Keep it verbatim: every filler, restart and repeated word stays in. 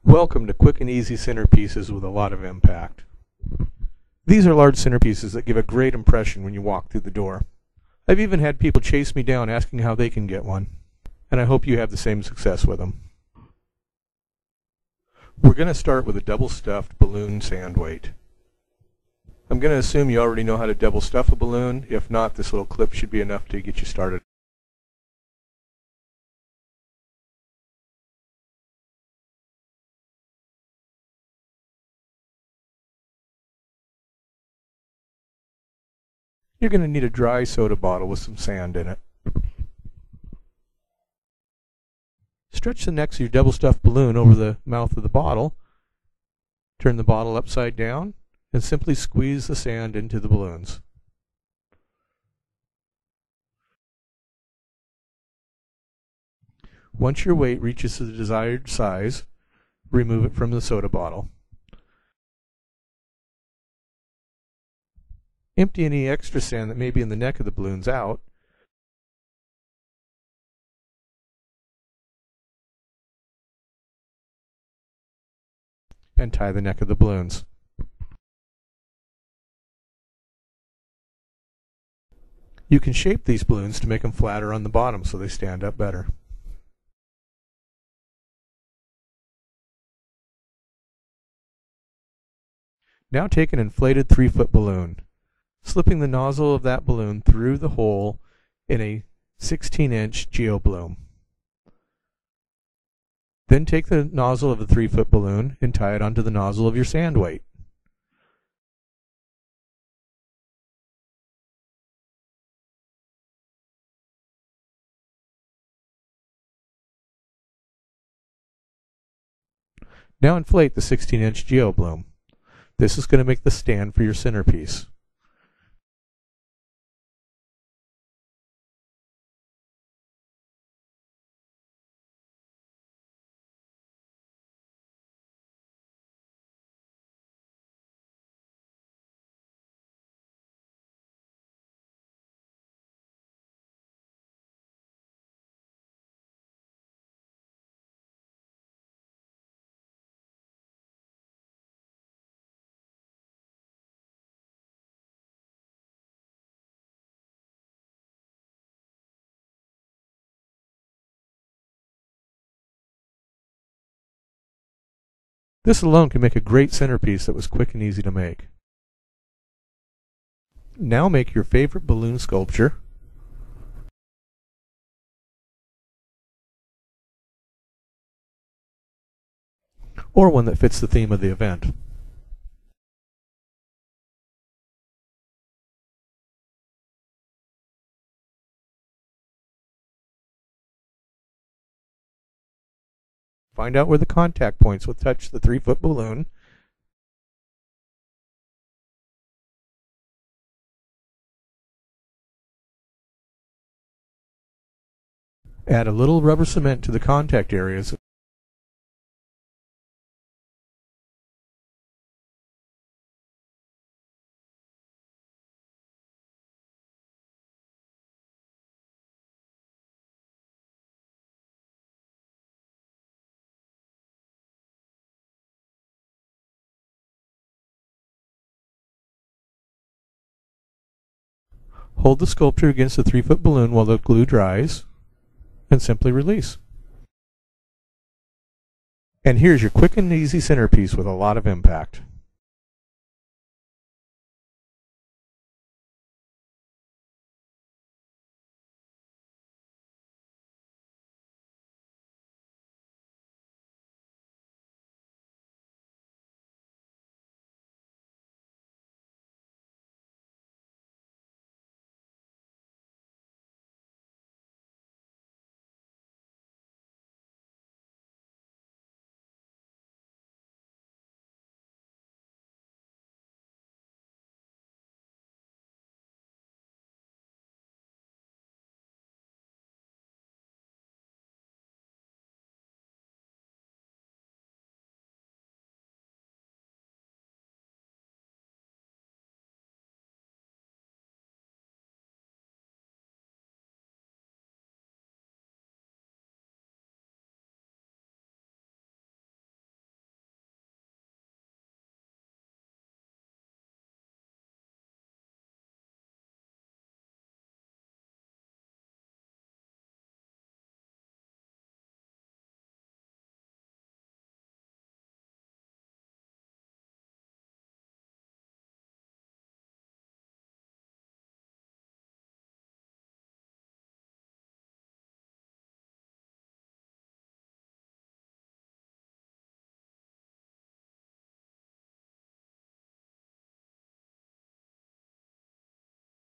Welcome to quick and easy centerpieces with a lot of impact. These are large centerpieces that give a great impression when you walk through the door. I've even had people chase me down asking how they can get one, and I hope you have the same success with them. We're going to start with a double stuffed balloon sand weight. I'm going to assume you already know how to double stuff a balloon. If not, this little clip should be enough to get you started. You're going to need a dry soda bottle with some sand in it. Stretch the necks of your double stuffed balloon over the mouth of the bottle. Turn the bottle upside down and simply squeeze the sand into the balloons. Once your weight reaches the desired size, remove it from the soda bottle. Empty any extra sand that may be in the neck of the balloons out. And tie the neck of the balloons. You can shape these balloons to make them flatter on the bottom so they stand up better. Now take an inflated three foot balloon, slipping the nozzle of that balloon through the hole in a sixteen inch geobloom. Then take the nozzle of the three foot balloon and tie it onto the nozzle of your sand weight. Now inflate the sixteen inch geobloom. This is going to make the stand for your centerpiece. This alone can make a great centerpiece that was quick and easy to make. Now make your favorite balloon sculpture. Or one that fits the theme of the event. Find out where the contact points will touch the three foot balloon. Add a little rubber cement to the contact areas. Hold the sculpture against the three foot balloon while the glue dries, and simply release. And here's your quick and easy centerpiece with a lot of impact.